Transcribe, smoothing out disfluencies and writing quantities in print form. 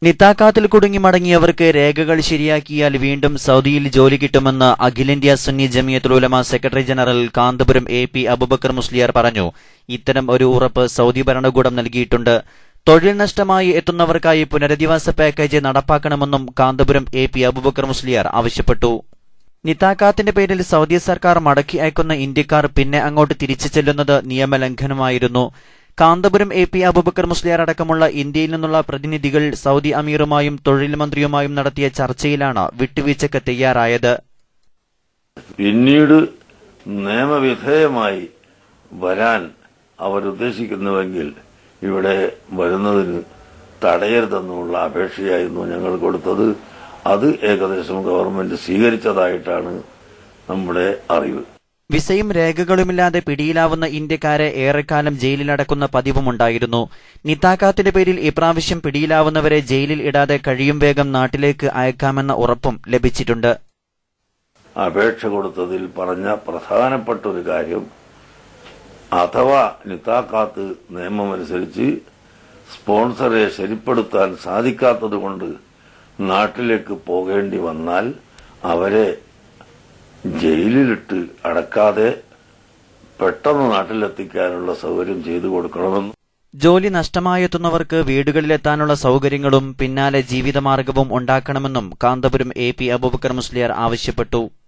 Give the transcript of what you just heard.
നിത്താഖാത്തിൽ കുടുങ്ങി മടങ്ങിയവർക്ക് രേഖകൾ ശരിയാക്കിയാൽ വീണ്ടും സൗദിയിൽ ജോലി കിട്ടുമെന്ന് അഖിലേന്ത്യാ Sunni Jamiyyathul Ulama secretary general Kanthapuram A P. Aboobacker Musliyar പറഞ്ഞു. ഇത്തരം ഒരു ഉറപ്പ് സൗദി ഭരണകൂടം നൽകിയിട്ടുണ്ട്. തൊഴിൽ നഷ്ടമായി എത്തുന്നവർക്കായി പുനരധിവാസ പാക്കേജ് നടപ്പാക്കണമെന്നും കാന്തപുരം എ.പി. അബൂബക്കർ മുസ്ലിയാർ ആവശ്യപ്പെട്ടു. നിത്താഖാത്തിന്റെ പേരിൽ സൗദി സർക്കാർ മടക്കി അയക്കുന്ന ഇന്ത്യക്കാർ പിന്നെ അങ്ങോട്ട് തിരിച്ചു ചെല്ലുന്നത് നിയമലംഘനമായിരുന്നു. കാന്തപുരം എ.പി. അബൂബക്കർ മുസ്ലിയാർ അടക്കമുള്ള ഇന്ത്യയിൽ നിന്നുള്ള പ്രതിനിധികൾ സൗദി അമീറുമായും തൊഴിൽ മന്ത്രിയുമായും നടത്തിയ ചർച്ചയിലാണ് വിട്ടുവീഴ്ചയ്ക്ക് തയ്യാറായത്. പിന്നീട് നിയമവിധേയമായി വരാൻ അവരുദ്ദേശിക്കുന്നുവെങ്കിൽ ഇവിടെ വരുന്നതിന് തടയരുതെന്നുള്ള അപേക്ഷയായിരുന്നു ഞങ്ങൾ കൊടുത്തത്. അത് ഏകദേശം ഗവൺമെന്റ് സ്വീകരിച്ചതായിട്ടാണ് നമ്മുടെ അറിവ്. വിസയും രേഖകളുമില്ലാതെ പിടിയിലാവുന്ന ഇന്ത്യക്കാരെ ഏറെക്കാലം ജയിലിലടക്കുന്ന പതിവുമുണ്ടായിരുന്നു. നിത്താഖാത്തിന്റെ പേരിൽ ഇപ്രാവശ്യം പിടിയിലാവുന്നവരെ ജയിലിൽ ഇടാതെ കഴിയും വേഗം നാട്ടിലേക്ക് അയക്കാമെന്ന ഉറപ്പും ലഭിച്ചിട്ടുണ്ട്. അപേക്ഷ കൊടുത്തതിൽ പറഞ്ഞ പ്രധാനപ്പെട്ട ഒരു കാര്യം, അഥവാ നിത്താഖാത്ത് നിയമമനുസരിച്ച് സ്പോൺസറെ ശരിപ്പെടുത്താൻ സാധിക്കാത്തതുകൊണ്ട് നാട്ടിലേക്ക് പോകേണ്ടി വന്നാൽ അവരെ ജയിലിലിട്ട് അടക്കാതെ പെട്ടെന്ന് നാട്ടിലെത്തിക്കാനുള്ള സൗകര്യം ചെയ്തു കൊടുക്കണമെന്ന്. ജോലി നഷ്ടമായെത്തുന്നവർക്ക് വീടുകളിലെത്താനുള്ള സൗകര്യങ്ങളും പിന്നാലെ ജീവിതമാർഗവും ഉണ്ടാക്കണമെന്നും കാന്തപുരം എ.പി. അബൂബക്കർ മുസ്ലിയാർ ആവശ്യപ്പെട്ടു.